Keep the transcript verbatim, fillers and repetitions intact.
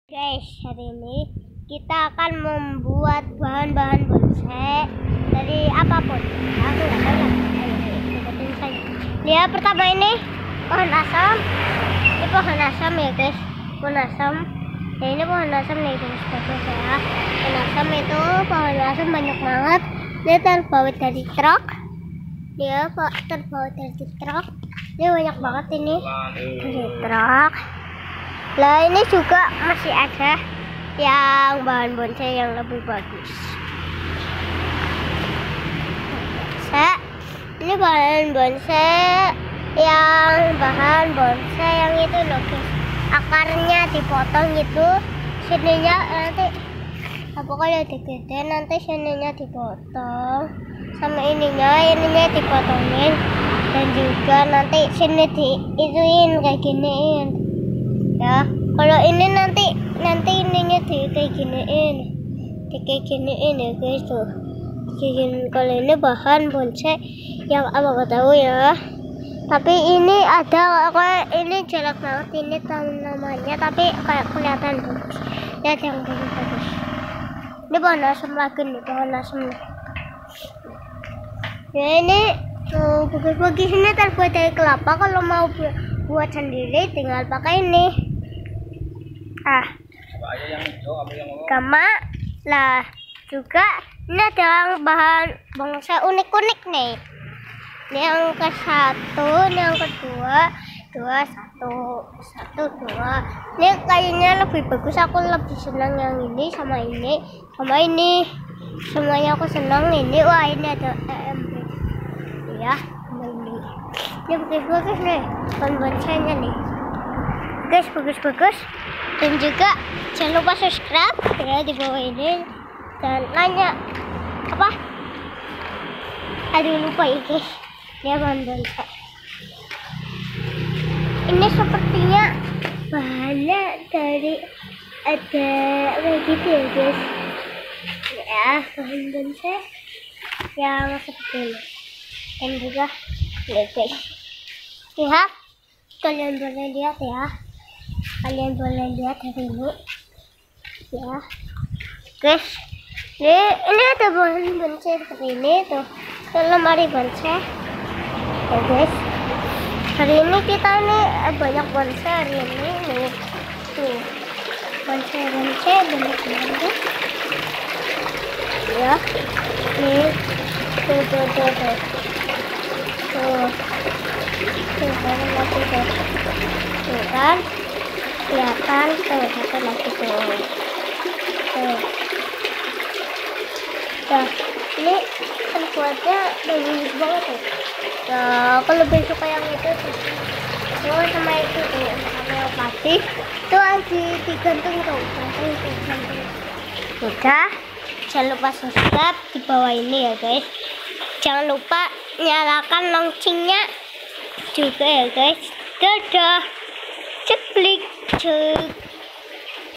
Guys, hari ini kita akan membuat bahan-bahan bonsai dari apapun. Aku nggak tahu lah. Ayo, ikutin saya. Lihat pertama ini pohon asam. Ini pohon asam ya guys, pohon asam. Ya ini pohon asam nih guys, bagus ya. Pohon asam itu pohon asam banyak banget. Dia terbawa dari truk. Dia terbawa dari truk. Dia banyak banget ini dari truk. Lah ini juga masih ada yang bahan bonsai yang lebih bagus. Saya ini bahan bonsai yang bahan bonsai yang itu loh guys. Akarnya dipotong gitu, sininya nanti apa kalau digede nanti sininya dipotong sama ininya ininya dipotongin dan juga nanti sini di ituin kayak giniin. Ya, kalau ini nanti nanti ininya di kayak giniin, di kayak giniin ya guys tuh. Jadi kalau ini bahan bonsai yang abang gak tahu ya. Tapi ini ada kayak ini jelek banget ini namanya, tapi kayak kelihatan bagus. Lihat yang bagus bagus. Ini pohon asam lagi nih, pohon asam. Ya ini tuh bagus-bagus ini terbuat dari kelapa. Kalau mau buat sendiri tinggal pakai ini. Ah, sama lah juga ini ada bahan bonsai unik-unik nih. Ini yang ke satu, ini yang kedua, dua satu, satu dua. Ini kayaknya lebih bagus. Aku lebih senang yang ini sama ini, sama ini. Semuanya aku senang ini. Wah ini ada E M P, ya, ini. Ini bagus-bagus nih, bahan bonsainya nih. Guys, bagus-bagus. Dan juga jangan lupa subscribe ya di bawah ini dan nanya apa? Aduh lupa ya guys. Dia bahan bonsai. Ini sepertinya bahannya dari ada kayak gitu ya guys. Ya bahan bonsai yang seperti ini. Dan juga lihat guys. Lihat, kalian boleh lihat ya. Kalian boleh lihat hari ini ya guys. Ini, ini ada bahan bonsai seperti ini tuh, lemari bonsai ya guys. Hari ini kita ini banyak bonsai hari ini nih tuh, bonsai bonsai banyak banget ya. Nih tuh tuh tuh tuh tuh tuh kan lagi tuh tuh kan kelihatan tuh satu lagi tuh tuh. Nah ini terbuatnya bagus banget tuh. Nah aku lebih suka yang itu tuh, oh sama itu tuh homeopati tuh lagi digantung tuh, gantung tuh gantung. Udah, jangan lupa subscribe di bawah ini ya guys. Jangan lupa nyalakan loncengnya juga ya guys. Dadah, ceklik cek.